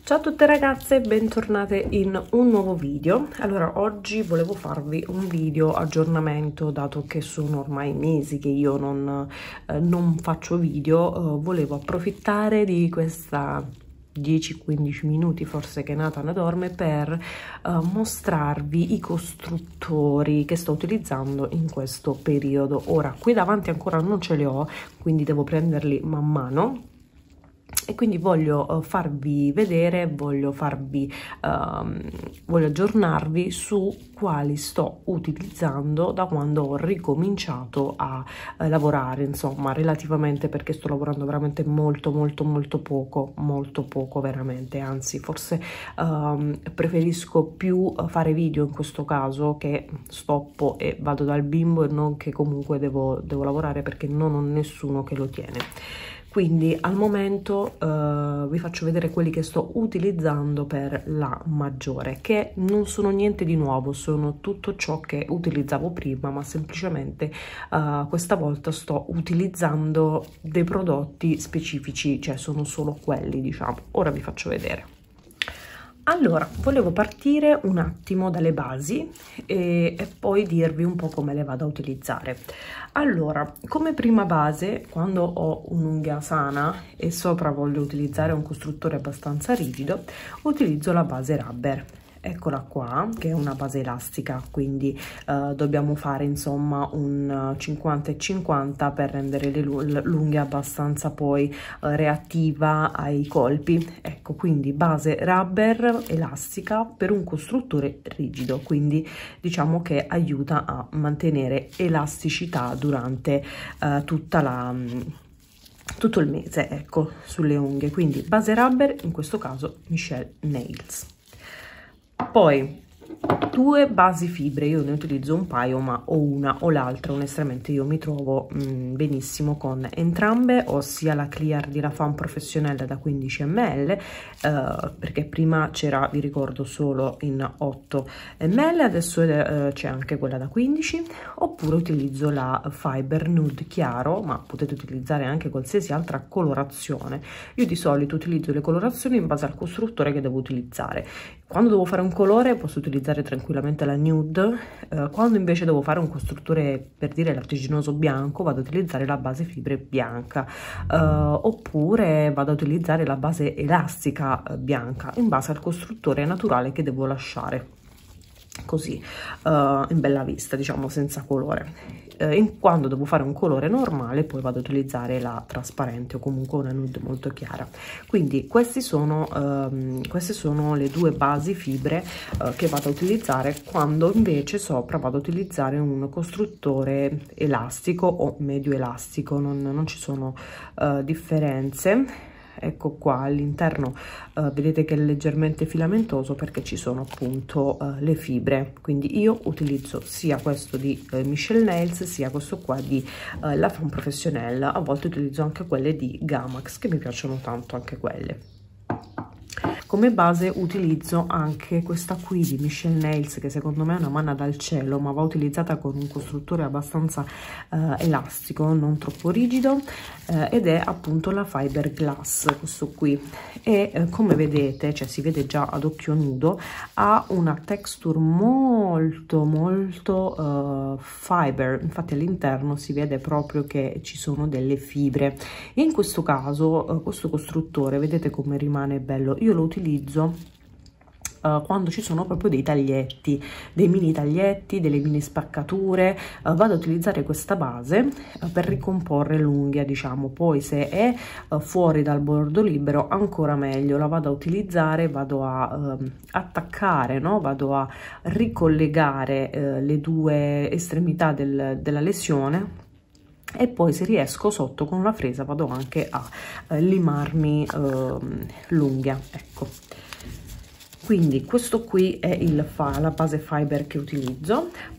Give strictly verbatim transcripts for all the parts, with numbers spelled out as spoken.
Ciao a tutte ragazze, bentornate in un nuovo video. Allora, oggi volevo farvi un video aggiornamento, dato che sono ormai mesi che io non, eh, non faccio video. Eh, volevo approfittare di questa dieci quindici minuti forse che Nathan dorme per uh, mostrarvi i costruttori che sto utilizzando in questo periodo. Ora qui davanti ancora non ce li ho, quindi devo prenderli man mano e quindi voglio uh, farvi vedere, voglio farvi uh, voglio aggiornarvi su quali sto utilizzando da quando ho ricominciato a uh, lavorare, insomma, relativamente, perché sto lavorando veramente molto molto molto poco, molto poco veramente, anzi forse uh, preferisco più fare video in questo caso, che stoppo e vado dal bimbo, e non che comunque devo, devo lavorare, perché non ho nessuno che lo tiene. Quindi al momento uh, vi faccio vedere quelli che sto utilizzando per la maggiore, che non sono niente di nuovo, sono tutto ciò che utilizzavo prima, ma semplicemente uh, questa volta sto utilizzando dei prodotti specifici, cioè sono solo quelli, diciamo. Ora vi faccio vedere. Allora, volevo partire un attimo dalle basi e, e poi dirvi un po' come le vado a utilizzare. Allora, come prima base, quando ho un'unghia sana e sopra voglio utilizzare un costruttore abbastanza rigido, utilizzo la base rubber. Eccola qua, che è una base elastica, quindi uh, dobbiamo fare insomma un cinquanta e cinquanta per rendere l'unghia abbastanza poi uh, reattiva ai colpi. Ecco, quindi base rubber elastica per un costruttore rigido, quindi diciamo che aiuta a mantenere elasticità durante uh, tutta la tutto il mese, ecco, sulle unghie. Quindi base rubber, in questo caso Michelle Nails. Poi due basi fibre, io ne utilizzo un paio, ma o una o l'altra, onestamente io mi trovo mh, benissimo con entrambe. Ho sia la Clear di La Femme Professionnelle da quindici millilitri, eh, perché prima c'era, vi ricordo, solo in otto millilitri, adesso eh, c'è anche quella da quindici, oppure utilizzo la Fiber Nude chiaro, ma potete utilizzare anche qualsiasi altra colorazione. Io di solito utilizzo le colorazioni in base al costruttore che devo utilizzare. Quando devo fare un colore posso utilizzare tranquillamente la nude, eh, quando invece devo fare un costruttore, per dire lattiginoso bianco, vado ad utilizzare la base fibre bianca, eh, oppure vado ad utilizzare la base elastica eh, bianca, in base al costruttore naturale che devo lasciare, così uh, in bella vista, diciamo, senza colore. Uh, in, quando devo fare un colore normale poi vado ad utilizzare la trasparente o comunque una nude molto chiara. Quindi questi sono, um, queste sono le due basi fibre uh, che vado a utilizzare quando invece sopra vado a utilizzare un costruttore elastico o medio elastico, non, non ci sono uh, differenze. Ecco qua all'interno, uh, vedete che è leggermente filamentoso perché ci sono appunto uh, le fibre. Quindi io utilizzo sia questo di uh, Michelle Nails sia questo qua di uh, La Femme Professionnelle. A volte utilizzo anche quelle di Gamax, che mi piacciono tanto anche quelle. Come base utilizzo anche questa qui di Michelle Nails, che secondo me è una manna dal cielo, ma va utilizzata con un costruttore abbastanza eh, elastico, non troppo rigido, eh, ed è appunto la Fiber Glass, questo qui. E eh, come vedete, cioè si vede già ad occhio nudo, ha una texture molto molto uh, fiber, infatti all'interno si vede proprio che ci sono delle fibre. E in questo caso uh, questo costruttore, vedete come rimane bello, io lo utilizzo Uh, quando ci sono proprio dei taglietti, dei mini taglietti, delle mini spaccature, uh, vado ad utilizzare questa base uh, per ricomporre l'unghia, diciamo. Poi se è uh, fuori dal bordo libero ancora meglio, la vado a utilizzare, vado a uh, attaccare, no? Vado a ricollegare uh, le due estremità del, della lesione, e poi se riesco sotto con la fresa vado anche a uh, limarmi uh, l'unghia, ecco. Quindi questo qui è il fa la base fiber che utilizzo.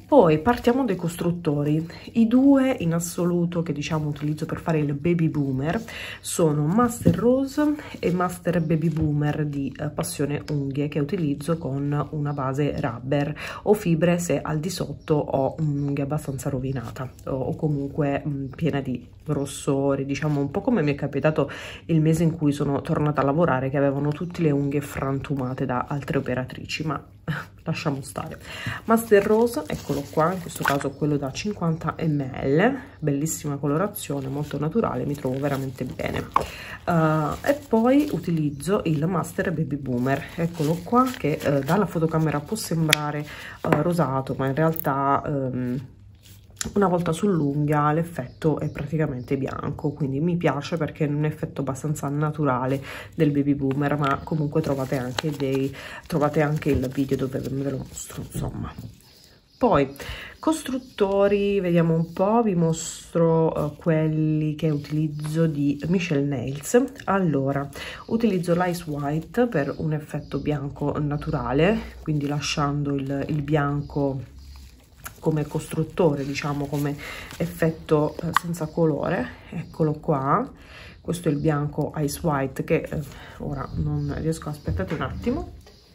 Poi partiamo dai costruttori. I due in assoluto che diciamo utilizzo per fare il baby boomer sono Master Rose e Master Baby Boomer di eh, Passione Unghie, che utilizzo con una base rubber o fibre se al di sotto ho un'unghia abbastanza rovinata o, o comunque mh, piena di rossori, diciamo un po' come mi è capitato il mese in cui sono tornata a lavorare, che avevano tutte le unghie frantumate da altre operatrici, ma lasciamo stare. Master Rose, eccolo qua, in questo caso quello da cinquanta millilitri, bellissima colorazione, molto naturale, mi trovo veramente bene. Uh, e poi utilizzo il Master Baby Boomer, eccolo qua, che uh, dalla fotocamera può sembrare uh, rosato, ma in realtà um, una volta sull'unghia l'effetto è praticamente bianco, quindi mi piace perché è un effetto abbastanza naturale del baby boomer, ma comunque trovate anche dei trovate anche il video dove ve lo mostro, insomma. Poi costruttori, vediamo un po', vi mostro uh, quelli che utilizzo di Michelle Nails. Allora, utilizzo l'Ice White per un effetto bianco naturale, quindi lasciando il, il bianco come costruttore, diciamo, come effetto eh, senza colore. Eccolo qua, questo è il bianco Ice White che eh, ora non riesco, aspettate un attimo.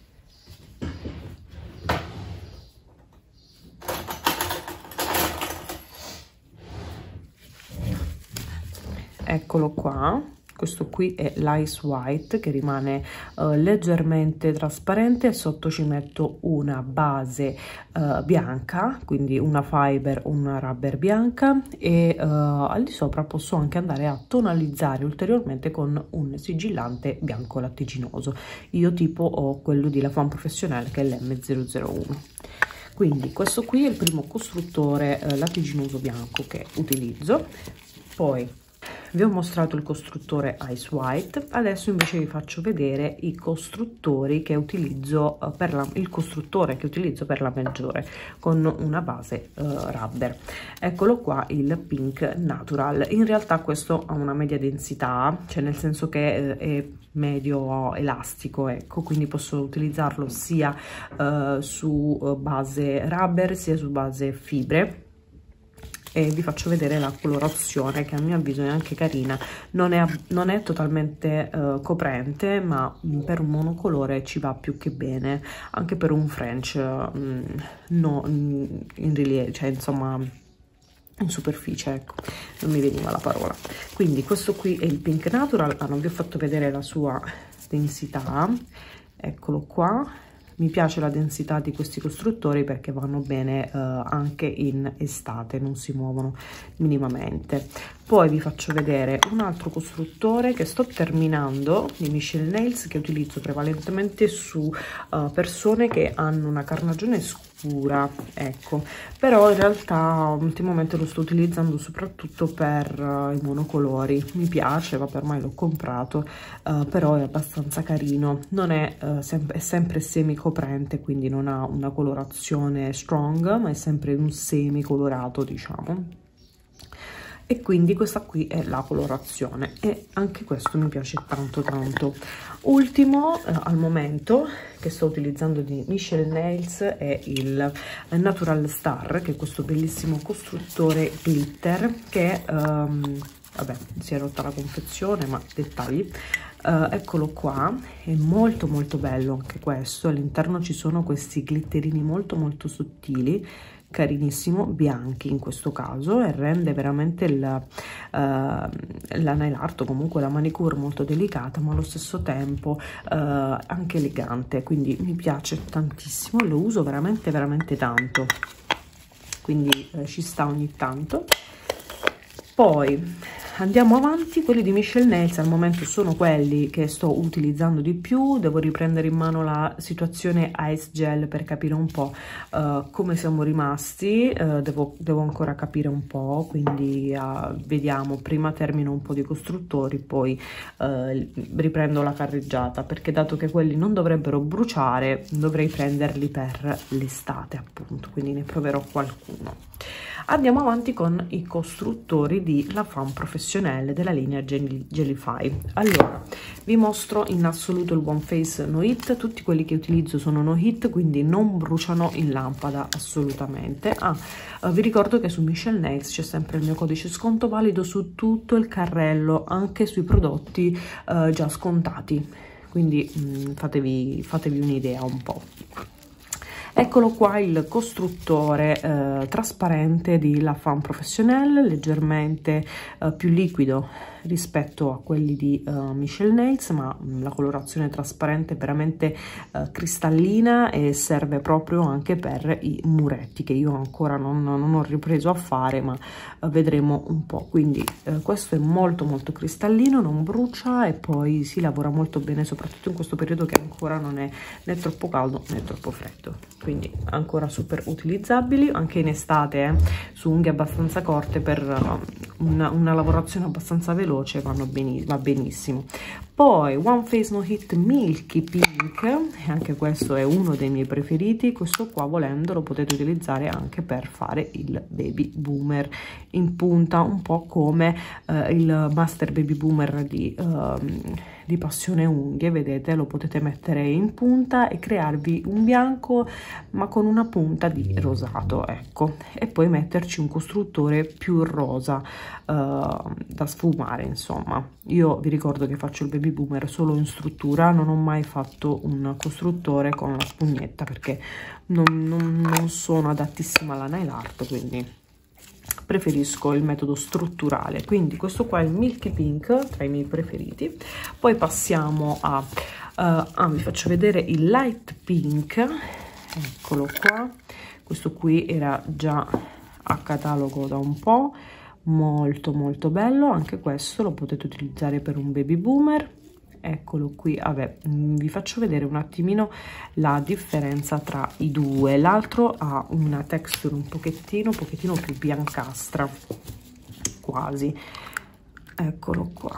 Eccolo qua, questo qui è l'Ice White che rimane uh, leggermente trasparente, e sotto ci metto una base uh, bianca, quindi una fiber, una rubber bianca, e uh, al di sopra posso anche andare a tonalizzare ulteriormente con un sigillante bianco latticinoso. Io tipo ho quello di La Femme Professionnelle, che è l'M zero zero uno. Quindi questo qui è il primo costruttore uh, latticinoso bianco che utilizzo. Poi vi ho mostrato il costruttore Ice White, adesso invece vi faccio vedere i costruttori che utilizzo uh, per la, il costruttore che utilizzo per la maggiore, con una base uh, rubber. Eccolo qua, il Pink Natural. In realtà questo ha una media densità, cioè nel senso che uh, è medio elastico, ecco, quindi posso utilizzarlo sia uh, su uh, base rubber sia su base fibre. E vi faccio vedere la colorazione, che a mio avviso è anche carina, non è, non è totalmente uh, coprente, ma per un monocolore ci va più che bene, anche per un French mm, no, in rilievo, cioè insomma in superficie, ecco, non mi veniva la parola. Quindi questo qui è il Pink Natural. Ah, non vi ho fatto vedere la sua densità, eccolo qua. Mi piace la densità di questi costruttori perché vanno bene uh, anche in estate, non si muovono minimamente. Poi vi faccio vedere un altro costruttore che sto terminando di Michelle Nails, che utilizzo prevalentemente su uh, persone che hanno una carnagione scura, ecco, però in realtà ultimamente lo sto utilizzando soprattutto per uh, i monocolori. Mi piace, vabbè, ormai l'ho comprato, uh, però è abbastanza carino, non è, uh, sem è sempre semi coprente, quindi non ha una colorazione strong, ma è sempre un semi colorato, diciamo. E quindi questa qui è la colorazione, e anche questo mi piace tanto tanto. Ultimo eh, al momento che sto utilizzando di Michelle Nails è il Natural Star, che è questo bellissimo costruttore glitter che um, vabbè, si è rotta la confezione, ma dettagli. Uh, eccolo qua, è molto molto bello anche questo. All'interno ci sono questi glitterini molto molto sottili, carinissimo, bianchi in questo caso, e rende veramente la, uh, la nail art, o comunque la manicure, molto delicata, ma allo stesso tempo uh, anche elegante, quindi mi piace tantissimo, lo uso veramente veramente tanto, quindi uh, ci sta ogni tanto. Poi andiamo avanti. Quelli di Michelle Nails al momento sono quelli che sto utilizzando di più. Devo riprendere in mano la situazione Ice Gel per capire un po' uh, come siamo rimasti. Uh, devo, devo ancora capire un po', quindi uh, vediamo. Prima termino un po' di costruttori, poi uh, riprendo la carreggiata, perché dato che quelli non dovrebbero bruciare, dovrei prenderli per l'estate, appunto, quindi ne proverò qualcuno. Andiamo avanti con i costruttori di La Femme Professionnelle. Professionnel della linea Gelify. Allora, vi mostro in assoluto il One Face No Heat. Tutti quelli che utilizzo sono No Heat, quindi non bruciano in lampada assolutamente. Ah, uh, vi ricordo che su Michel Nails c'è sempre il mio codice sconto valido su tutto il carrello, anche sui prodotti uh, già scontati, quindi mh, fatevi, fatevi un'idea un po'. Eccolo qua il costruttore eh, trasparente di La Femme Professionnel, leggermente eh, più liquido rispetto a quelli di uh, Michel Nails, ma mh, la colorazione trasparente è veramente uh, cristallina e serve proprio anche per i muretti, che io ancora non, non ho ripreso a fare, ma uh, vedremo un po'. Quindi uh, questo è molto molto cristallino, non brucia e poi si lavora molto bene, soprattutto in questo periodo che ancora non è né troppo caldo né troppo freddo, quindi ancora super utilizzabili anche in estate, eh, su unghie abbastanza corte, per uh, una, una lavorazione abbastanza veloce vanno beni va benissimo. Poi One Face No Heat Milky Pink, e anche questo è uno dei miei preferiti. Questo qua, volendo, lo potete utilizzare anche per fare il baby boomer in punta, un po' come uh, il Master Baby Boomer di uh, di Passione Unghie, vedete, lo potete mettere in punta e crearvi un bianco ma con una punta di rosato, ecco, e poi metterci un costruttore più rosa uh, da sfumare. Insomma, io vi ricordo che faccio il baby boomer solo in struttura, non ho mai fatto un costruttore con la spugnetta perché non, non, non sono adattissima alla nail art, quindi preferisco il metodo strutturale. Quindi questo qua è il Milky Pink, tra i miei preferiti. Poi passiamo a uh, ah, vi faccio vedere il Light Pink, eccolo qua. Questo qui era già a catalogo da un po', molto molto bello, anche questo lo potete utilizzare per un baby boomer. Eccolo qui. Vabbè, vi faccio vedere un attimino la differenza tra i due. L'altro ha una texture un pochettino un pochettino più biancastra, quasi, eccolo qua,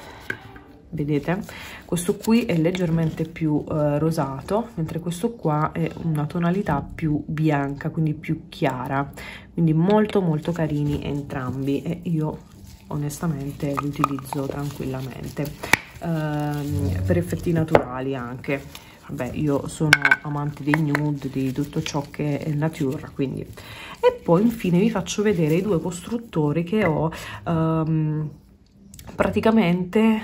vedete? Questo qui è leggermente più eh, rosato, mentre questo qua è una tonalità più bianca, quindi più chiara, quindi molto molto carini entrambi, e io onestamente li utilizzo tranquillamente. Uh, per effetti naturali anche. Vabbè, io sono amante dei nude, di tutto ciò che è natura, quindi. E poi infine vi faccio vedere i due costruttori che ho um, praticamente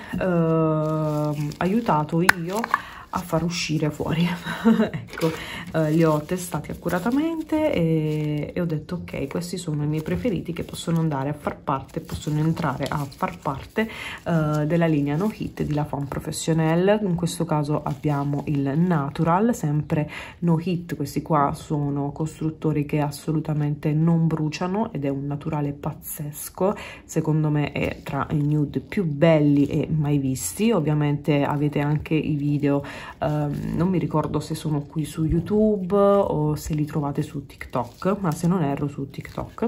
uh, aiutato io a far uscire fuori. Ecco, eh, li ho testati accuratamente e, e ho detto ok, questi sono i miei preferiti, che possono andare a far parte, possono entrare a far parte eh, della linea No Heat di La Femme Professionnel. In questo caso abbiamo il Natural, sempre No Heat. Questi qua sono costruttori che assolutamente non bruciano ed è un naturale pazzesco, secondo me è tra i nude più belli e mai visti. Ovviamente avete anche i video, Um, non mi ricordo se sono qui su YouTube o se li trovate su TikTok, ma se non erro su TikTok.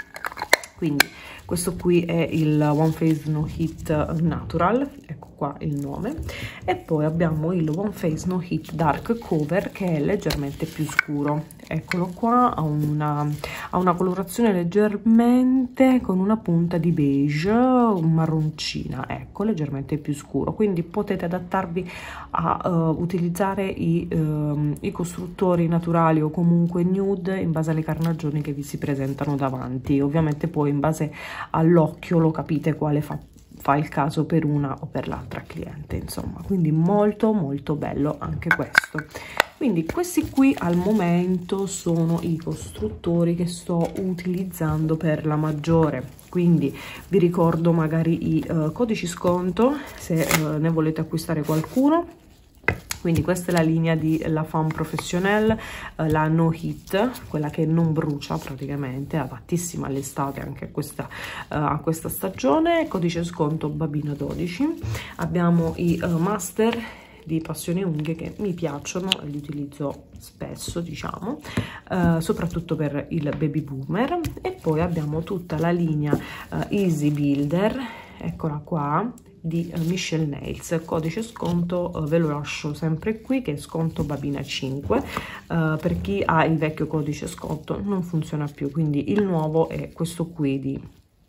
Quindi questo qui è il One Face No Heat Natural, ecco qua il nome. E poi abbiamo il One Face No Heat Dark Cover, che è leggermente più scuro, eccolo qua, ha una, ha una colorazione leggermente con una punta di beige, marroncina, ecco, leggermente più scuro, quindi potete adattarvi a uh, utilizzare i, uh, i costruttori naturali o comunque nude in base alle carnagioni che vi si presentano davanti. Ovviamente poi in base all'occhio lo capite quale fa fa il caso per una o per l'altra cliente, insomma. Quindi molto molto bello anche questo. Quindi questi qui al momento sono i costruttori che sto utilizzando per la maggiore. Quindi vi ricordo magari i uh, codici sconto se uh, ne volete acquistare qualcuno. Quindi questa è la linea di La Femme Professionnel, eh, la No Heat, quella che non brucia praticamente, adattissima all'estate anche a questa, uh, a questa stagione. Codice sconto Babina dodici. Abbiamo i uh, Master di Passione Unghie, che mi piacciono e li utilizzo spesso, diciamo, uh, soprattutto per il baby boomer. E poi abbiamo tutta la linea uh, Easy Builder, eccola qua, di uh, Michel Nails. Codice sconto uh, ve lo lascio sempre qui, che è sconto Babina cinque. Uh, per chi ha il vecchio codice sconto non funziona più, quindi il nuovo è questo qui di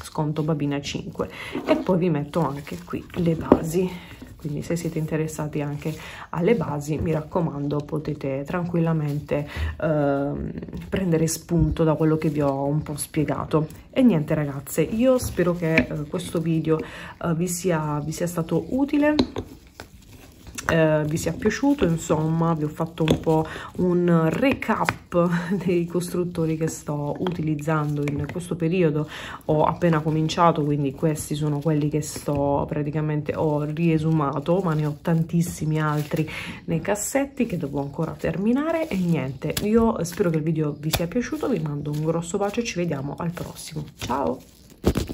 sconto Babina cinque. E poi vi metto anche qui le basi, quindi se siete interessati anche alle basi, mi raccomando, potete tranquillamente eh, prendere spunto da quello che vi ho un po' spiegato. E niente ragazze, io spero che eh, questo video eh, vi sia, vi sia stato utile, eh, vi sia piaciuto. Insomma, vi ho fatto un po' un recap dei costruttori che sto utilizzando in questo periodo. Ho appena cominciato, quindi questi sono quelli che sto praticamente ho riesumato, ma ne ho tantissimi altri nei cassetti che devo ancora terminare. E niente, io spero che il video vi sia piaciuto, vi mando un grosso bacio e ci vediamo al prossimo. Ciao!